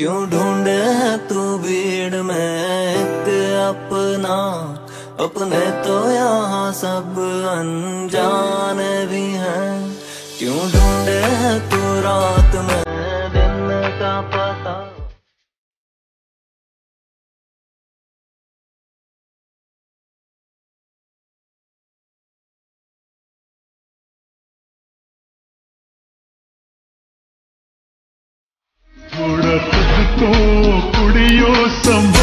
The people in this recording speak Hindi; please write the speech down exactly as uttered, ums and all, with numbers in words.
क्यों ढूंढे है तू भीड़ में एक अपना, अपने तो यहाँ सब अनजाने भी हैं। क्यों ढूंढे है तू रात में दिन का पता। थोड़ा खुद को कुड़ियों संभाल